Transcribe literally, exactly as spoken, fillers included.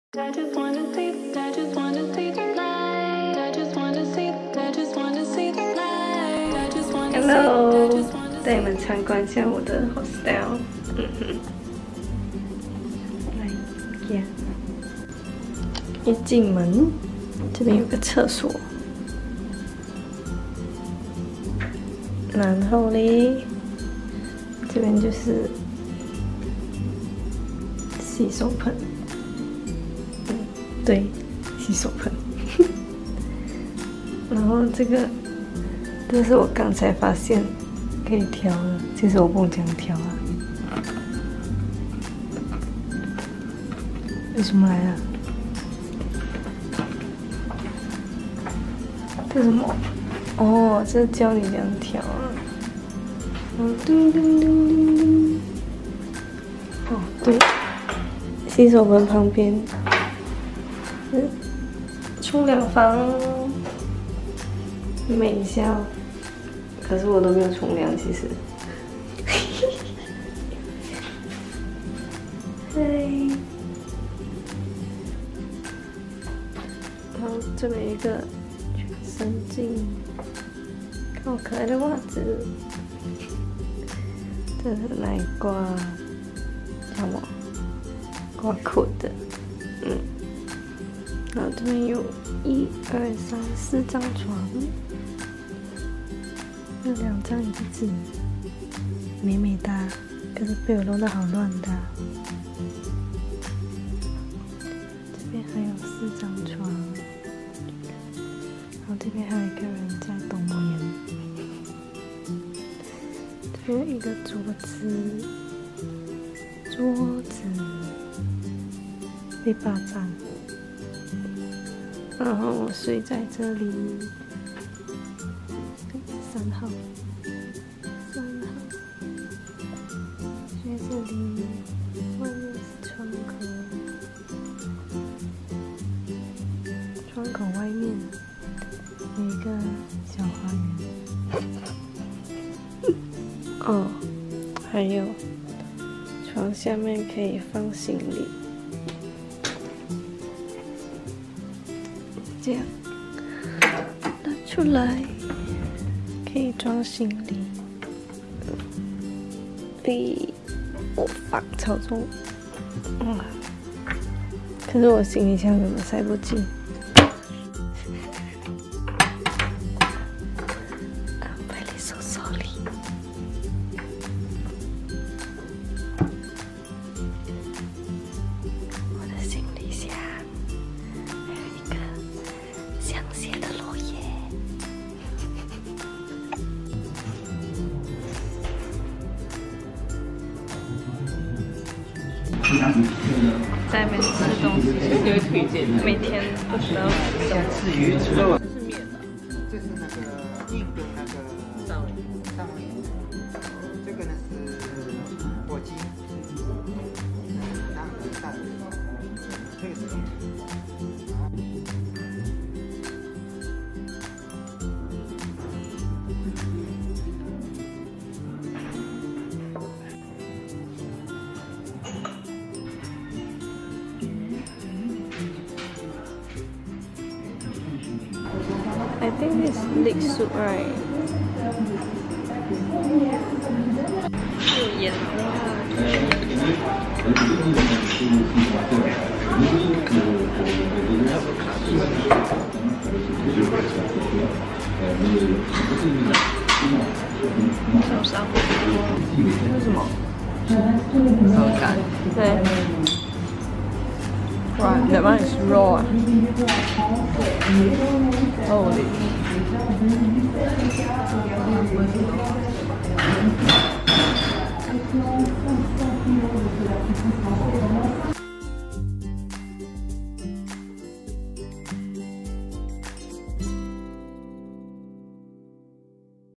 I just wanna see, I just wanna see the light. I just wanna see, I just wanna see the light. I just wanna see, Hello， 带你们参观一下我的 hostel。嗯哼，来呀！一进门，这边有个厕所，然后嘞，这边就是洗手盆。 对，洗手盆。然后这个，这是我刚才发现可以调的，其实我不能这样调啊。为什么来了？这是什么？哦，这是教你这样调啊。嗯，叮叮叮叮叮。哦，对，洗手盆旁边。 冲凉房，美笑。可是我都没有冲凉，其实。嗨。然后这边一个全身镜，看我可爱的袜子。这是来挂，叫什么？挂裤的，嗯。 然后这边有一二三四张床，有两张椅子，美美的，可是被我弄得好乱的。这边还有四张床，然后这边还有一个人在动物园。这边有一个桌子，桌子被霸占。 然后我睡在这里，三号，三号，睡在这里，外面是窗口，窗口外面有一个小花园。哦，还有床下面可以放行李。 这样拿出来可以装行李。咦，我放超重，嗯，可是我行李箱根本塞不进。I'm really so sorry。我的行李箱。 香榭的落叶，在那边吃东西，就会推荐每天不知道什么吃鱼，这是面的， 这是那个印度那个上上这个呢是火鸡，然后是大这个是。 I think it's leek soup, right? 有盐小沙锅，这是什么？烧干。对。Right, that one is raw. Holy. 这